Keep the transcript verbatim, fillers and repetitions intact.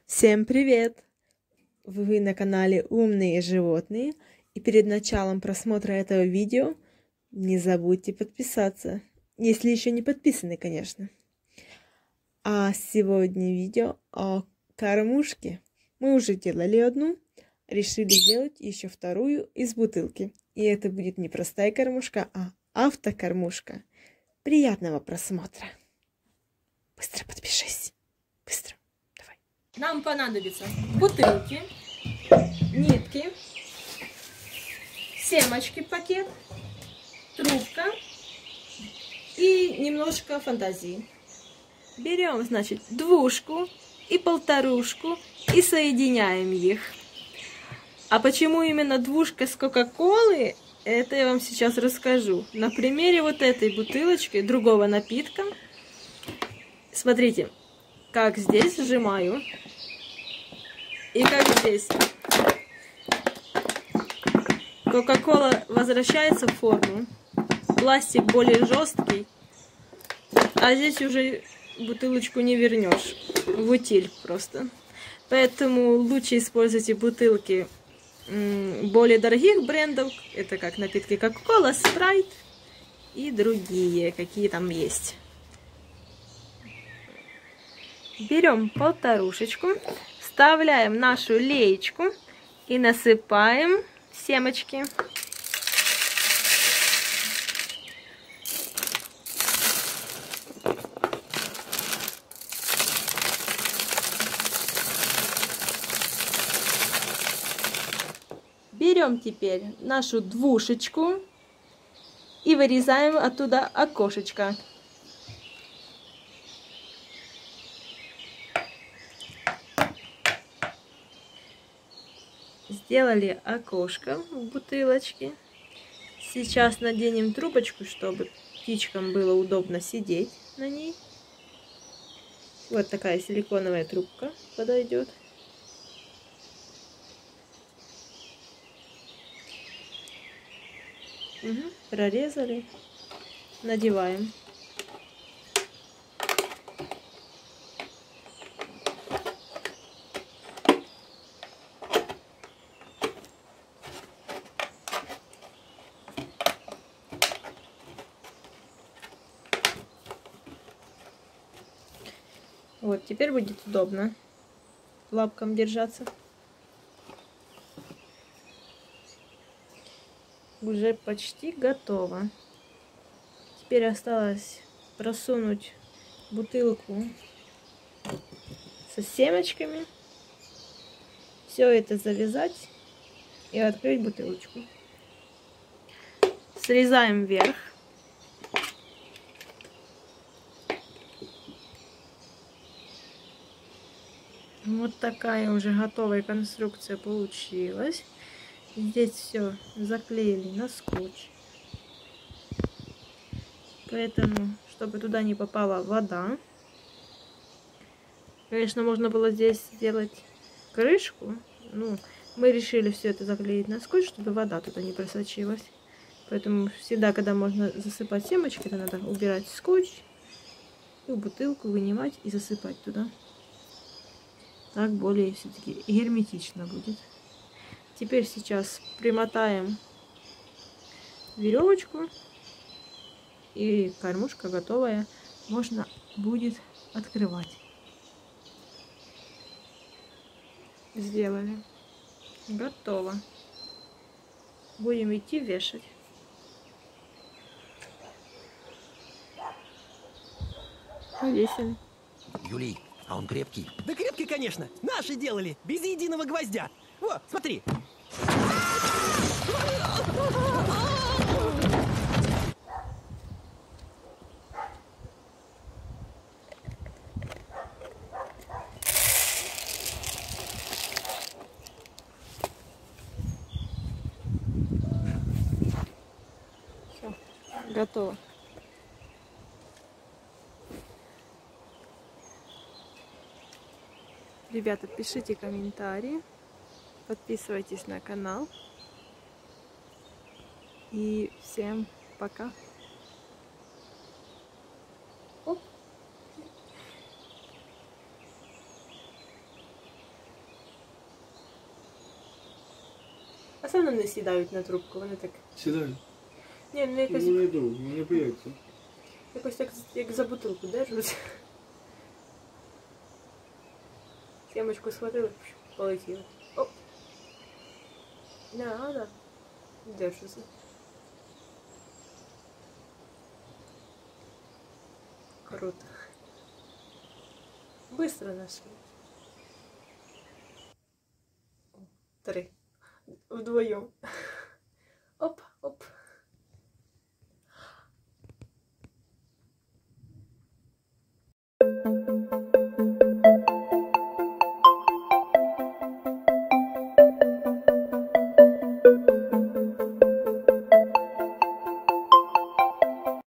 Всем привет! Вы на канале Умные животные, и перед началом просмотра этого видео не забудьте подписаться, если еще не подписаны, конечно. А сегодня видео о кормушке. Мы уже делали одну, решили сделать еще вторую из бутылки. И это будет не простая кормушка, а автокормушка. Приятного просмотра! Быстро подпишись! Быстро! Давай! Нам понадобятся бутылки, нитки, семечки пакет, трубка и немножко фантазии. Берем, значит, двушку и полторушку и соединяем их. А почему именно двушка с кока-колы, это я вам сейчас расскажу. На примере вот этой бутылочки другого напитка. Смотрите, как здесь сжимаю и как здесь. Кока-кола возвращается в форму. Пластик более жесткий, а здесь уже бутылочку не вернешь. В утиль просто. Поэтому лучше используйте бутылки более дорогих брендов. Это как напитки Кока-кола, Спрайт и другие, какие там есть. Берем полторушечку, вставляем нашу леечку и насыпаем семечки. Берем теперь нашу двушечку и вырезаем оттуда окошечко. Сделали окошко в бутылочке. Сейчас наденем трубочку, чтобы птичкам было удобно сидеть на ней. Вот такая силиконовая трубка подойдет. Угу, прорезали. Надеваем. Вот, теперь будет удобно лапкам держаться. Уже почти готово. Теперь осталось просунуть бутылку со семечками. Все это завязать и открыть бутылочку. Срезаем вверх. Вот такая уже готовая конструкция получилась. Здесь все заклеили на скотч. Поэтому, чтобы туда не попала вода. Конечно, можно было здесь сделать крышку. Ну, мы решили все это заклеить на скотч, чтобы вода туда не просочилась. Поэтому всегда, когда можно засыпать семечки, то надо убирать скотч и бутылку вынимать и засыпать туда. Так более все-таки герметично будет. Теперь сейчас примотаем веревочку, и кормушка готовая. Можно будет открывать. Сделали. Готово. Будем идти вешать. Повесили. Юлий, а он крепкий? Да крепкий, конечно. Наши делали, без единого гвоздя. Вот, смотри. Все, готово. Ребята, пишите комментарии, подписывайтесь на канал. И всем пока. Оп. все одно не сідають на трубку, вони так. Сідай. Ні, вони якось, Вони йдуть, вони бояться. якось як, як за бутилку держаться. Сімочку схватили, полетіли. Оп. Да, да. Держаться. Круто. Быстро нашли. Три. Вдвоем.